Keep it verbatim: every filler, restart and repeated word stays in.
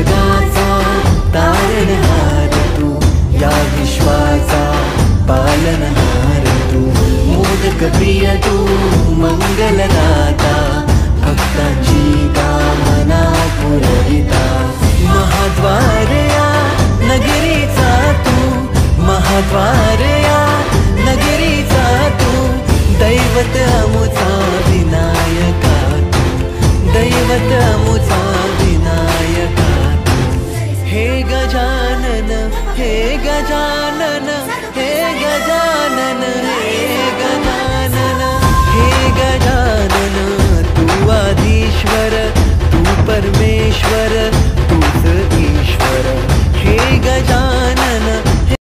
जगाचा तारणहार तू, या विश्वाचा पालनहार तू, मोदक प्रिय तू मंगलदाता, भक्तांची कामना पुरविता, महाद्वार या नगरीचा तू, महाद्वार या नगरीचा तू, दैवत अमुचा विनायका तू, दैवत अमुचा विनायका तू, हे गजानन हे गजानन हे गजानन हे गजानन हे गजानन, तू आधीश्वर तू परमेश्वर